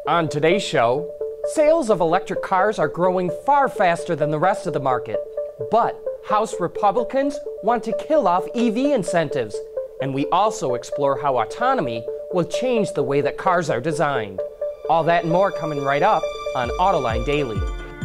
On today's show, sales of electric cars are growing far faster than the rest of the market. But House Republicans want to kill off EV incentives. And we also explore how autonomy will change the way that cars are designed. All that and more coming right up on Autoline Daily.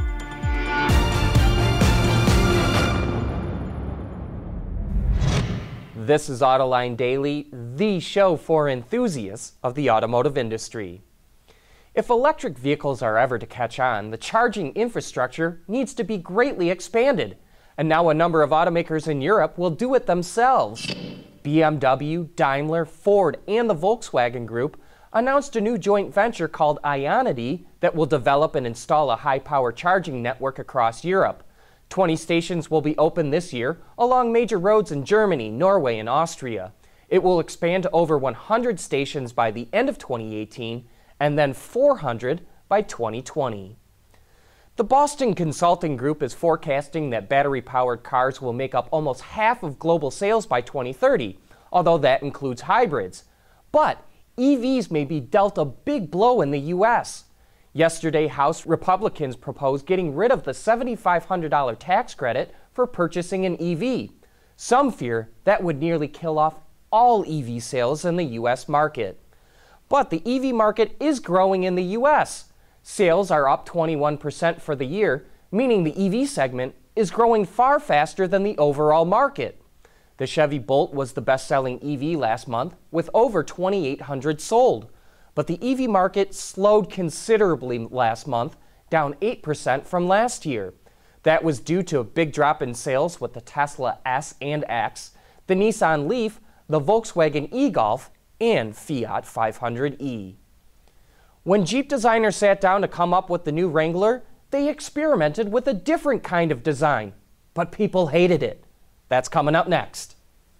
This is Autoline Daily, the show for enthusiasts of the automotive industry. If electric vehicles are ever to catch on, the charging infrastructure needs to be greatly expanded. And now a number of automakers in Europe will do it themselves. BMW, Daimler, Ford, and the Volkswagen Group announced a new joint venture called Ionity that will develop and install a high-power charging network across Europe. 20 stations will be open this year along major roads in Germany, Norway, and Austria. It will expand to over 100 stations by the end of 2018 and then 400 by 2020. The Boston Consulting Group is forecasting that battery-powered cars will make up almost half of global sales by 2030, although that includes hybrids. But EVs may be dealt a big blow in the U.S. Yesterday, House Republicans proposed getting rid of the $7,500 tax credit for purchasing an EV. Some fear that would nearly kill off all EV sales in the U.S. market. But the EV market is growing in the U.S. Sales are up 21% for the year, meaning the EV segment is growing far faster than the overall market. The Chevy Bolt was the best-selling EV last month, with over 2,800 sold. But the EV market slowed considerably last month, down 8% from last year. That was due to a big drop in sales with the Tesla S and X, the Nissan Leaf, the Volkswagen e-Golf, and Fiat 500e. When Jeep designers sat down to come up with the new Wrangler, they experimented with a different kind of design, but people hated it. That's coming up next.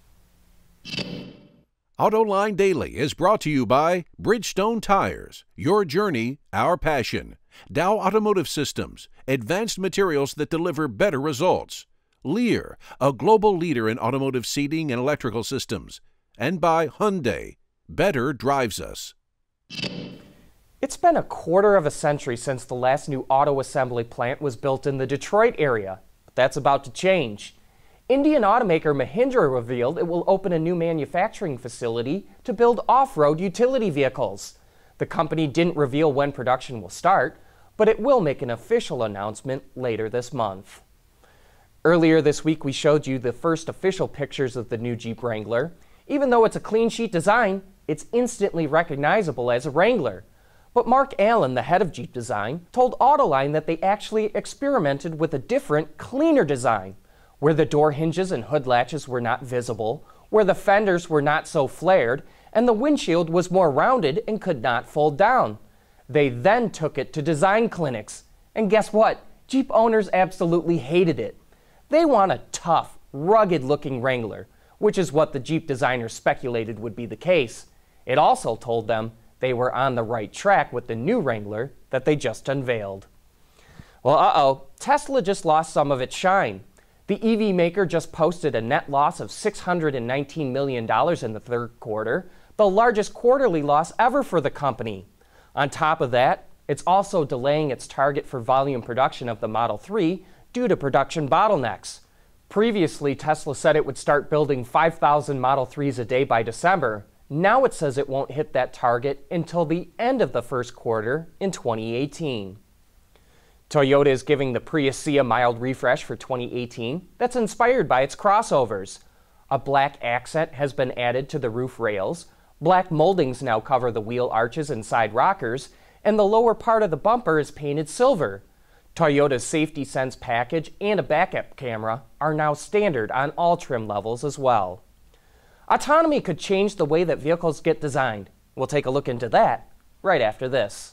Autoline Daily is brought to you by Bridgestone Tires, your journey, our passion. Dow Automotive Systems, advanced materials that deliver better results. Lear, a global leader in automotive seating and electrical systems. And by Hyundai, better drives us. It's been a quarter of a century since the last new auto assembly plant was built in the Detroit area, but that's about to change. Indian automaker Mahindra revealed it will open a new manufacturing facility to build off-road utility vehicles. The company didn't reveal when production will start, but it will make an official announcement later this month. Earlier this week, we showed you the first official pictures of the new Jeep Wrangler. Even though it's a clean sheet design, it's instantly recognizable as a Wrangler. But Mark Allen, the head of Jeep Design, told Autoline that they actually experimented with a different, cleaner design, where the door hinges and hood latches were not visible, where the fenders were not so flared, and the windshield was more rounded and could not fold down. They then took it to design clinics. And guess what? Jeep owners absolutely hated it. They want a tough, rugged-looking Wrangler, which is what the Jeep designers speculated would be the case. It also told them they were on the right track with the new Wrangler that they just unveiled. Well, Tesla just lost some of its shine. The EV maker just posted a net loss of $619 million in the third quarter, the largest quarterly loss ever for the company. On top of that, it's also delaying its target for volume production of the Model 3 due to production bottlenecks. Previously, Tesla said it would start building 5,000 Model 3s a day by December. Now it says it won't hit that target until the end of the first quarter in 2018. Toyota is giving the Prius C a mild refresh for 2018 that's inspired by its crossovers. A black accent has been added to the roof rails, black moldings now cover the wheel arches and side rockers, and the lower part of the bumper is painted silver. Toyota's Safety Sense package and a backup camera are now standard on all trim levels as well. Autonomy could change the way that vehicles get designed. We'll take a look into that right after this.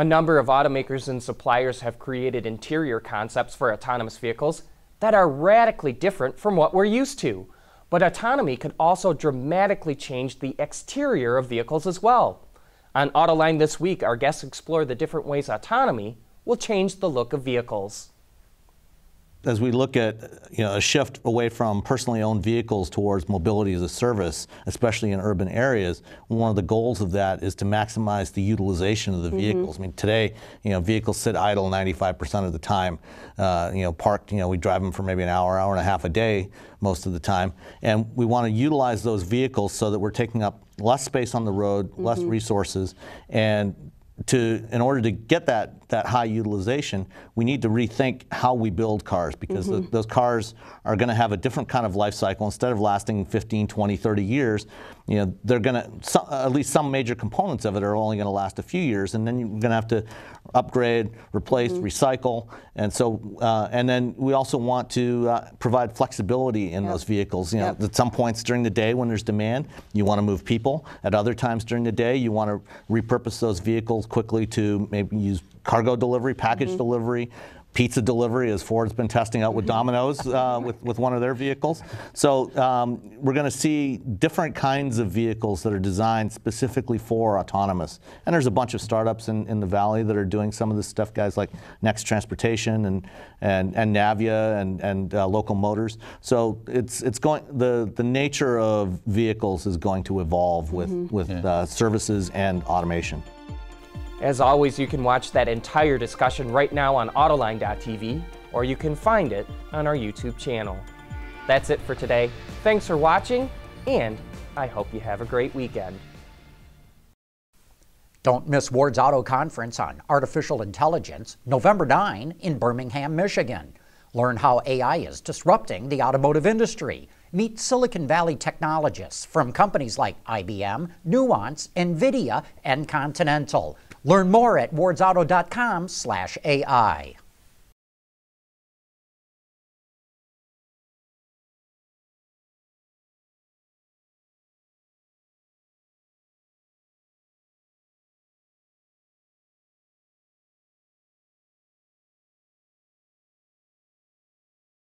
A number of automakers and suppliers have created interior concepts for autonomous vehicles that are radically different from what we're used to. But autonomy could also dramatically change the exterior of vehicles as well. On Autoline this week, our guests explore the different ways autonomy will change the look of vehicles. As we look at a shift away from personally owned vehicles towards mobility as a service, especially in urban areas, one of the goals of that is to maximize the utilization of the vehicles. I mean, today, vehicles sit idle 95% of the time. Parked, we drive them for maybe an hour, hour and a half a day most of the time. And we want to utilize those vehicles so that we're taking up less space on the road, less resources, and in order to get that high utilization, we need to rethink how we build cars, because those cars are going to have a different kind of life cycle. Instead of lasting 15, 20, 30 years, they're going to, at least some major components of it are only going to last a few years, and then you're going to have to upgrade, replace, recycle, and so, and then we also want to provide flexibility in those vehicles. At some points during the day when there's demand, you want to move people. At other times during the day, you want to repurpose those vehicles quickly to maybe use cargo delivery, package delivery, pizza delivery, as Ford's been testing out with Domino's with one of their vehicles. So we're going to see different kinds of vehicles that are designed specifically for autonomous. And there's a bunch of startups in the Valley that are doing some of this stuff, guys like Next Transportation and Navia and Local Motors. So it's going, the nature of vehicles is going to evolve with services and automation. As always, you can watch that entire discussion right now on Autoline.tv, or you can find it on our YouTube channel. That's it for today. Thanks for watching, and I hope you have a great weekend. Don't miss Ward's Auto Conference on Artificial Intelligence, November 9 in Birmingham, Michigan. Learn how AI is disrupting the automotive industry. Meet Silicon Valley technologists from companies like IBM, Nuance, NVIDIA, and Continental. Learn more at wardsauto.com/AI.